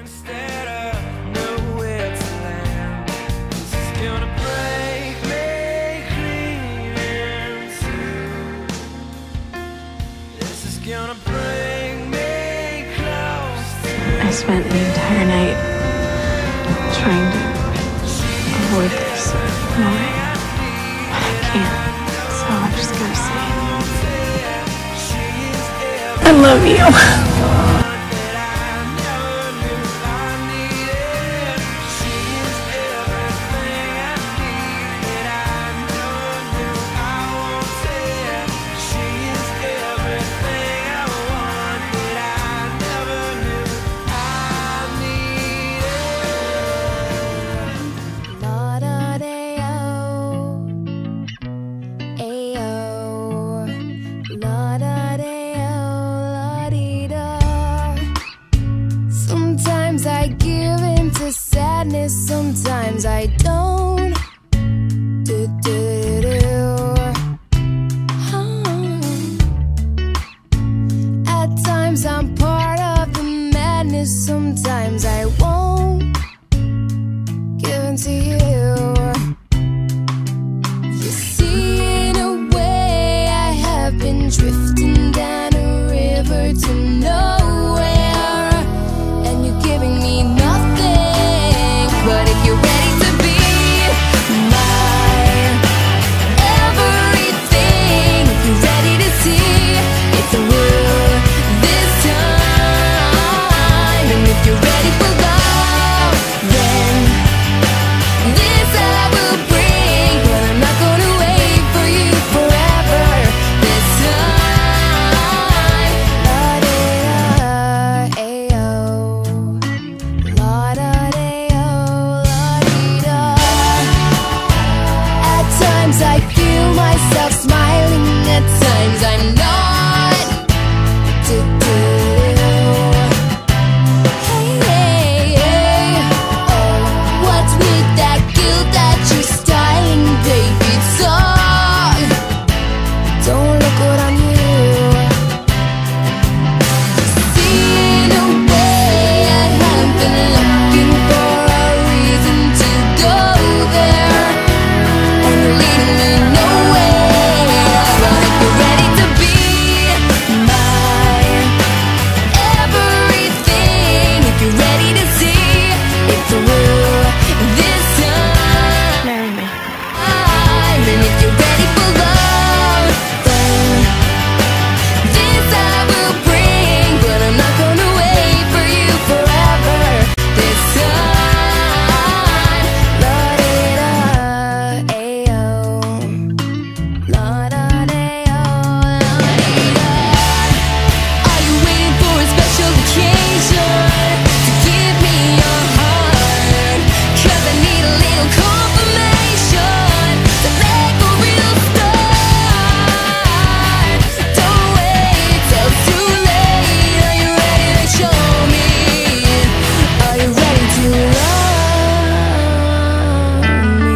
instead of nowhere to land. This is gonna break me clean in two. This is gonna bring me close to I spent the entire night trying to avoid this moment, but I can't, so I'm just gonna say I love you. Sometimes I give in to sadness, sometimes I don't. At times I'm part of the madness, sometimes I won't give in to you. You see, in a way I have been drifting down a river to nowhere, and you're giving me nothing. But if you're ready to be my everything, if you're ready to see if the will this time, and if you're ready for love, then this I will bring. But I'm not gonna wait for you forever this time. La-di-da-ay-oh, la-da-day-oh, la-di-da. At times I feel myself smiling, at times I'm not. Hey, hey, hey. Oh, what's with that guilt that you're styling, baby? Talk. Don't look good on you. See, in a way I have been looking for a reason to go there, and you're leading me nowhere. But if you're ready to be my everything, if you're ready to see if the will this time, Marry me. and if you're ready for love, then this I will bring. But I'm not gonna wait for you forever this time. La-di-da-ay-oh, la-da-day-oh, la-di-da. Are you waiting for a special occasion to give me your heart? 'Cause I need a little confirmation to make a real start. Don't wait till it's too late. Are you ready to show me? Are you ready to love me?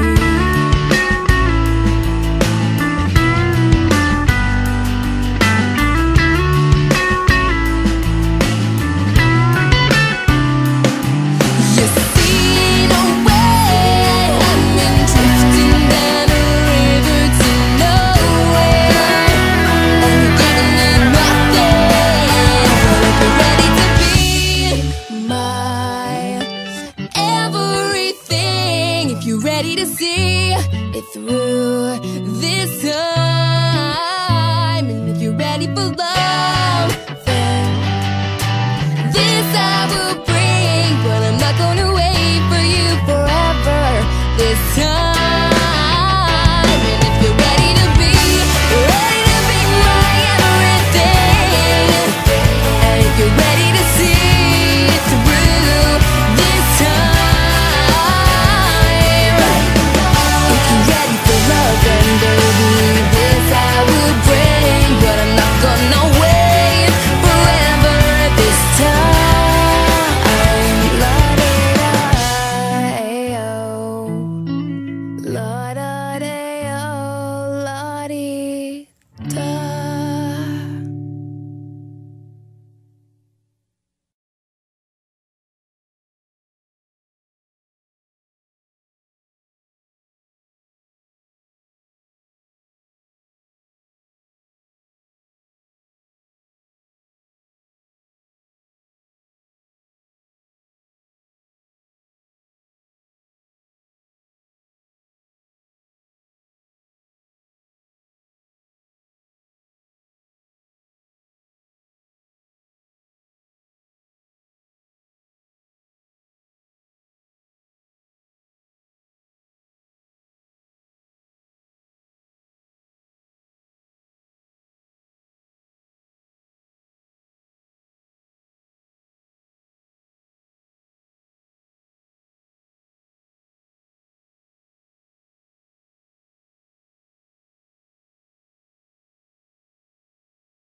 You see, in a way I have been drifting down a river to nowhere, and you're giving me nothing. But if you're ready to be my everything, if you're ready to see it through this time.